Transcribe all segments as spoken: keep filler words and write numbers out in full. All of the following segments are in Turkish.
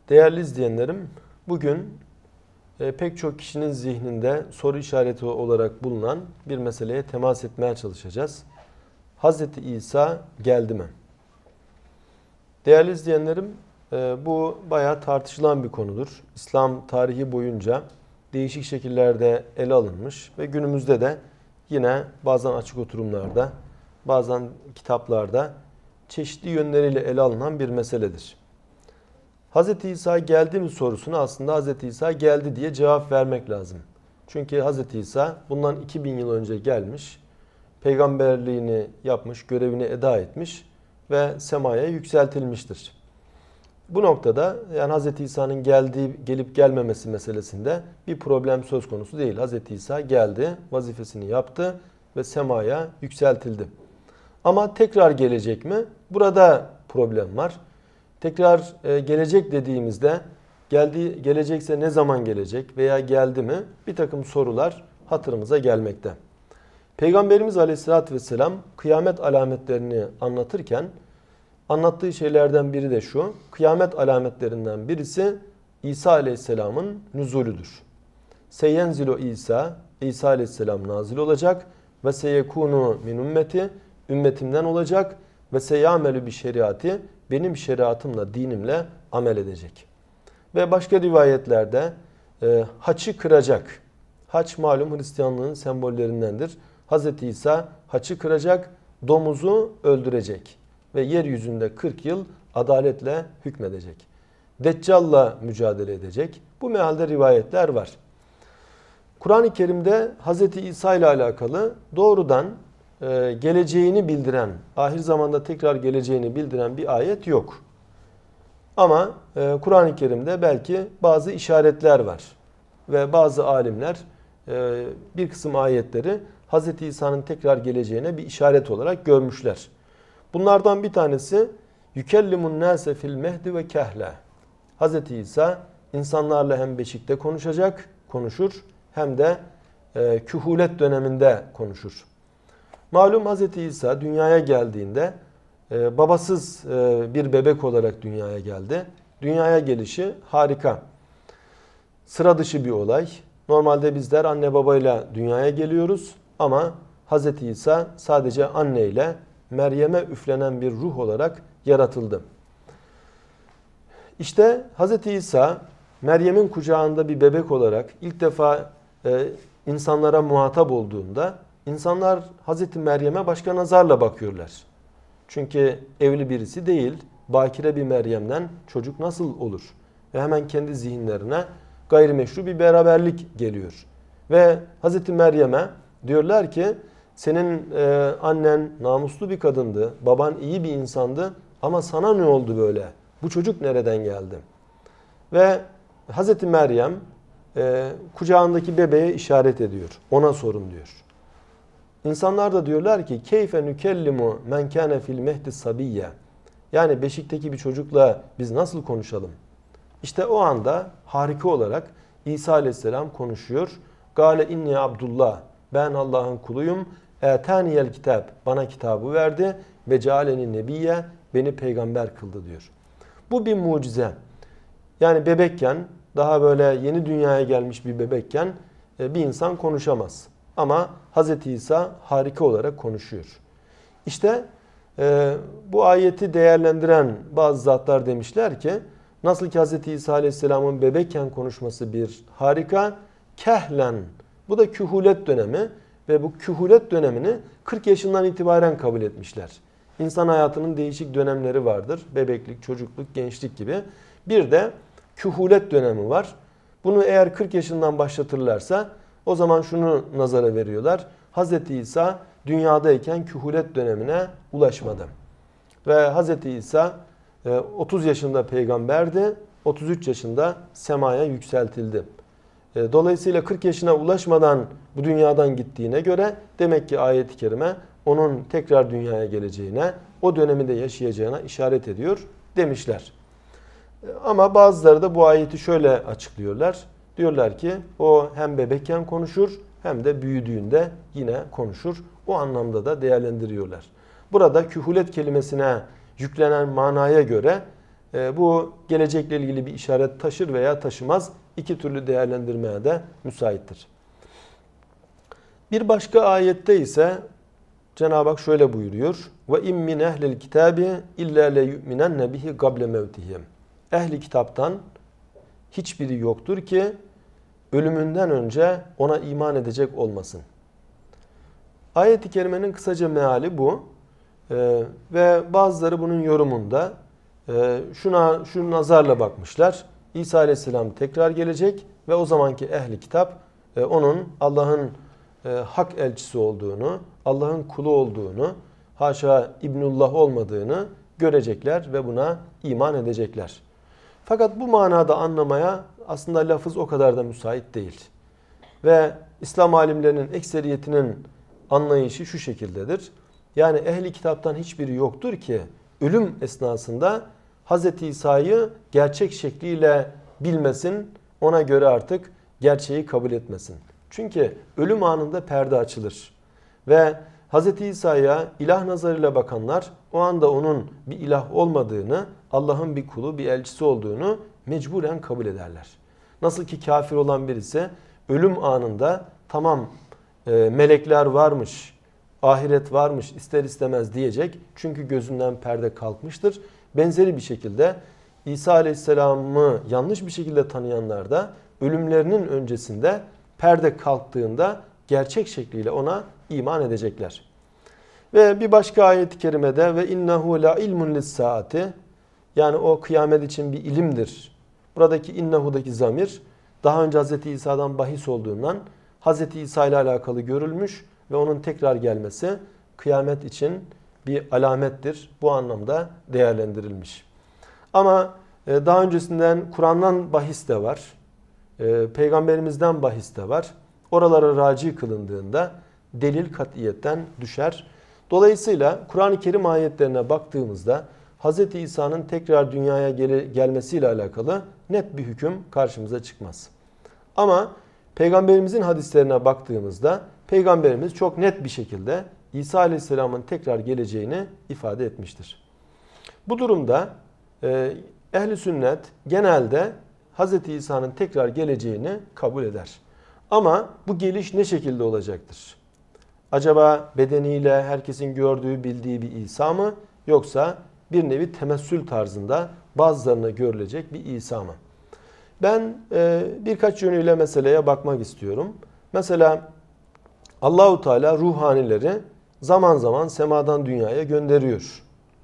Değerli izleyenlerim, bugün e, pek çok kişinin zihninde soru işareti olarak bulunan bir meseleye temas etmeye çalışacağız. Hazreti İsa geldi mi? Değerli izleyenlerim, e, bu bayağı tartışılan bir konudur. İslam tarihi boyunca değişik şekillerde ele alınmış ve günümüzde de yine bazen açık oturumlarda, bazen kitaplarda çeşitli yönleriyle ele alınan bir meseledir. Hazreti İsa geldi mi sorusuna aslında Hazreti İsa geldi diye cevap vermek lazım. Çünkü Hazreti İsa bundan iki bin yıl önce gelmiş, peygamberliğini yapmış, görevini eda etmiş ve semaya yükseltilmiştir. Bu noktada yani Hazreti İsa'nın geldiği, gelip gelmemesi meselesinde bir problem söz konusu değil. Hazreti İsa geldi, vazifesini yaptı ve semaya yükseltildi. Ama tekrar gelecek mi? Burada problem var. Tekrar gelecek dediğimizde geldi, gelecekse ne zaman gelecek veya geldi mi? Bir takım sorular hatırımıza gelmekte. Peygamberimiz Aleyhisselatü Vesselam kıyamet alametlerini anlatırken anlattığı şeylerden biri de şu. Kıyamet alametlerinden birisi İsa Aleyhisselam'ın nüzulüdür. Seyyenzilu İsa, İsa Aleyhisselam nazil olacak ve seyekunu min ümmeti, ümmetimden olacak ve seyyamelü bi şeriatı, benim şeriatımla, dinimle amel edecek. Ve başka rivayetlerde e, haçı kıracak. Haç malum Hristiyanlığın sembollerindendir. Hazreti İsa haçı kıracak, domuzu öldürecek ve yeryüzünde kırk yıl adaletle hükmedecek. Deccal'la mücadele edecek. Bu mealde rivayetler var. Kur'an-ı Kerim'de Hazreti İsa ile alakalı doğrudan e, geleceğini bildiren, ahir zamanda tekrar geleceğini bildiren bir ayet yok. Ama e, Kur'an-ı Kerim'de belki bazı işaretler var. Ve bazı alimler e, bir kısım ayetleri Hazreti İsa'nın tekrar geleceğine bir işaret olarak görmüşler. Bunlardan bir tanesi yükellimun nase fil mehdi ve kehla. Hazreti İsa insanlarla hem beşikte konuşacak, konuşur hem de e, kühulet döneminde konuşur. Malum Hazreti İsa dünyaya geldiğinde e, babasız e, bir bebek olarak dünyaya geldi. Dünyaya gelişi harika. Sıra dışı bir olay. Normalde bizler anne babayla dünyaya geliyoruz ama Hazreti İsa sadece anneyle Meryem'e üflenen bir ruh olarak yaratıldı. İşte Hazreti İsa Meryem'in kucağında bir bebek olarak ilk defa e, insanlara muhatap olduğunda insanlar Hazreti Meryem'e başka nazarla bakıyorlar. Çünkü evli birisi değil, bakire bir Meryem'den çocuk nasıl olur? Ve hemen kendi zihinlerine gayrimeşru bir beraberlik geliyor. Ve Hazreti Meryem'e diyorlar ki senin e, annen namuslu bir kadındı, baban iyi bir insandı ama sana ne oldu böyle? Bu çocuk nereden geldi? Ve Hazreti Meryem e, kucağındaki bebeğe işaret ediyor. Ona sorun diyor. İnsanlar da diyorlar ki keyfe nükellimu men kâne fil mehdi sabiyye. Yani beşikteki bir çocukla biz nasıl konuşalım? İşte o anda harika olarak İsa Aleyhisselam konuşuyor. Gale inni Abdullah. Ben Allah'ın kuluyum. Etaniyel kitap. Bana kitabı verdi ve cealeni nebiyye. Beni peygamber kıldı diyor. Bu bir mucize. Yani bebekken, daha böyle yeni dünyaya gelmiş bir bebekken bir insan konuşamaz. Ama Hazreti İsa harika olarak konuşuyor. İşte e, bu ayeti değerlendiren bazı zatlar demişler ki nasıl ki Hazreti İsa Aleyhisselam'ın bebekken konuşması bir harika, kehlen, bu da kühulet dönemi ve bu kühulet dönemini kırk yaşından itibaren kabul etmişler. İnsan hayatının değişik dönemleri vardır. Bebeklik, çocukluk, gençlik gibi. Bir de kühulet dönemi var. Bunu eğer kırk yaşından başlatırlarsa o zaman şunu nazara veriyorlar. Hazreti İsa dünyadayken kühulet dönemine ulaşmadı. Ve Hazreti İsa otuz yaşında peygamberdi. otuz üç yaşında semaya yükseltildi. Dolayısıyla kırk yaşına ulaşmadan bu dünyadan gittiğine göre demek ki ayet-i kerime onun tekrar dünyaya geleceğine, o dönemi de yaşayacağına işaret ediyor demişler. Ama bazıları da bu ayeti şöyle açıklıyorlar. Diyorlar ki o hem bebekken konuşur hem de büyüdüğünde yine konuşur. O anlamda da değerlendiriyorlar. Burada kühulet kelimesine yüklenen manaya göre e, bu gelecekle ilgili bir işaret taşır veya taşımaz. İki türlü değerlendirmeye de müsaittir. Bir başka ayette ise Cenab-ı Hak şöyle buyuruyor. Ve in min ehlil kitabi illa le yu'minenne bihi gable mevtihim. Ehli kitaptan hiçbiri yoktur ki ölümünden önce ona iman edecek olmasın. Ayet-i kerimenin kısaca meali bu. Ee, ve bazıları bunun yorumunda e, şuna şu nazarla bakmışlar. İsa Aleyhisselam tekrar gelecek ve o zamanki ehli kitap e, onun Allah'ın e, hak elçisi olduğunu, Allah'ın kulu olduğunu, haşa İbnullah olmadığını görecekler ve buna iman edecekler. Fakat bu manada anlamaya aslında lafız o kadar da müsait değil. Ve İslam alimlerinin ekseriyetinin anlayışı şu şekildedir. Yani ehli kitaptan hiçbiri yoktur ki ölüm esnasında Hz. İsa'yı gerçek şekliyle bilmesin, ona göre artık gerçeği kabul etmesin. Çünkü ölüm anında perde açılır. Ve Hz. İsa'ya ilah nazarıyla bakanlar o anda onun bir ilah olmadığını, Allah'ın bir kulu, bir elçisi olduğunu mecburen kabul ederler. Nasıl ki kafir olan birisi ölüm anında tamam e, melekler varmış, ahiret varmış ister istemez diyecek. Çünkü gözünden perde kalkmıştır. Benzeri bir şekilde İsa Aleyhisselam'ı yanlış bir şekilde tanıyanlar da ölümlerinin öncesinde perde kalktığında gerçek şekliyle ona iman edecekler. Ve bir başka ayet-i kerimede ve innehu la ilmun lis-saati, yani o kıyamet için bir ilimdir. Buradaki innehu'daki zamir daha önce Hz. İsa'dan bahis olduğundan Hz. İsa ile alakalı görülmüş ve onun tekrar gelmesi kıyamet için bir alamettir. Bu anlamda değerlendirilmiş. Ama daha öncesinden Kur'an'dan bahis de var. Peygamberimizden bahis de var. Oralara raci kılındığında delil katiyetten düşer. Dolayısıyla Kur'an-ı Kerim ayetlerine baktığımızda Hz. İsa'nın tekrar dünyaya gelmesiyle alakalı net bir hüküm karşımıza çıkmaz. Ama Peygamberimizin hadislerine baktığımızda Peygamberimiz çok net bir şekilde İsa Aleyhisselam'ın tekrar geleceğini ifade etmiştir. Bu durumda e, ehl-i sünnet genelde Hz. İsa'nın tekrar geleceğini kabul eder. Ama bu geliş ne şekilde olacaktır? Acaba bedeniyle herkesin gördüğü, bildiği bir İsa mı? Yoksa bir nevi temessül tarzında bazılarına görülecek bir İsa mı? Ben e, birkaç yönüyle meseleye bakmak istiyorum. Mesela Allahu Teala ruhanileri zaman zaman semadan dünyaya gönderiyor.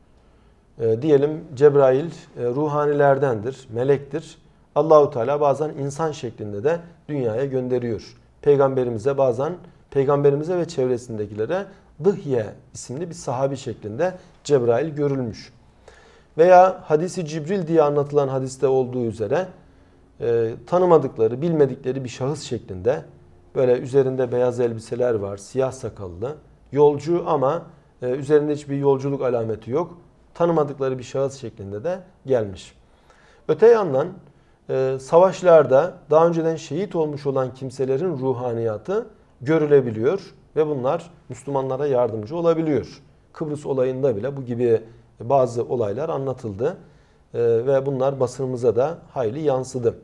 E, diyelim Cebrail e, ruhanilerdendir, melektir. Allahu Teala bazen insan şeklinde de dünyaya gönderiyor. Peygamberimize bazen peygamberimize ve çevresindekilere Dıhye isimli bir sahabi şeklinde Cebrail görülmüş. Veya hadisi Cibril diye anlatılan hadiste olduğu üzere e, tanımadıkları, bilmedikleri bir şahıs şeklinde böyle üzerinde beyaz elbiseler var, siyah sakallı, yolcu ama e, üzerinde hiçbir yolculuk alameti yok. Tanımadıkları bir şahıs şeklinde de gelmiş. Öte yandan e, savaşlarda daha önceden şehit olmuş olan kimselerin ruhaniyatı görülebiliyor ve bunlar Müslümanlara yardımcı olabiliyor. Kıbrıs olayında bile bu gibi bazı olaylar anlatıldı e, ve bunlar basınımıza da hayli yansıdı.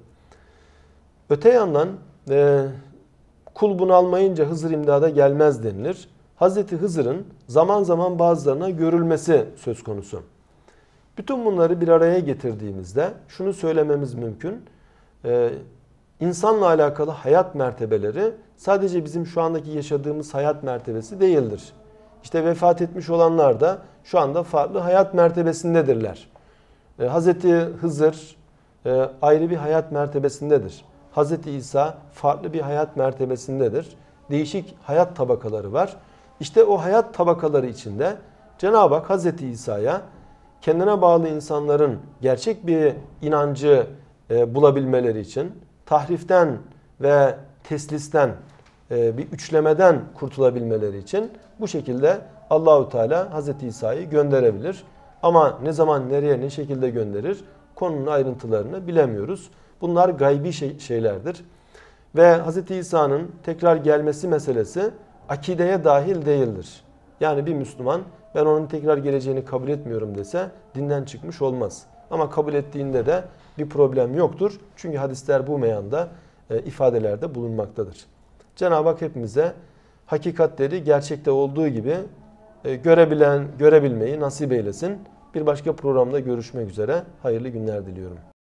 Öte yandan e, kul bunalmayınca Hızır imdada gelmez denilir. Hazreti Hızır'ın zaman zaman bazılarına görülmesi söz konusu. Bütün bunları bir araya getirdiğimizde şunu söylememiz mümkün. Ee, insanla alakalı hayat mertebeleri sadece bizim şu andaki yaşadığımız hayat mertebesi değildir. İşte vefat etmiş olanlar da şu anda farklı hayat mertebesindedirler. Ee, Hazreti Hızır e, ayrı bir hayat mertebesindedir. Hazreti İsa farklı bir hayat mertebesindedir. Değişik hayat tabakaları var. İşte o hayat tabakaları içinde Cenab-ı Hak Hazreti İsa'ya kendine bağlı insanların gerçek bir inancı e, bulabilmeleri için tahriften ve teslisten e, bir üçlemeden kurtulabilmeleri için bu şekilde Allahu Teala Hazreti İsa'yı gönderebilir. Ama ne zaman, nereye, ne şekilde gönderir konunun ayrıntılarını bilemiyoruz. Bunlar gaybi şey, şeylerdir. Ve Hazreti İsa'nın tekrar gelmesi meselesi akideye dahil değildir. Yani bir Müslüman ben onun tekrar geleceğini kabul etmiyorum dese dinden çıkmış olmaz. Ama kabul ettiğinde de bir problem yoktur. Çünkü hadisler bu meyanda e, ifadelerde bulunmaktadır. Cenab-ı Hak hepimize hakikatleri gerçekte olduğu gibi e, görebilen, görebilmeyi nasip eylesin. Bir başka programda görüşmek üzere. Hayırlı günler diliyorum.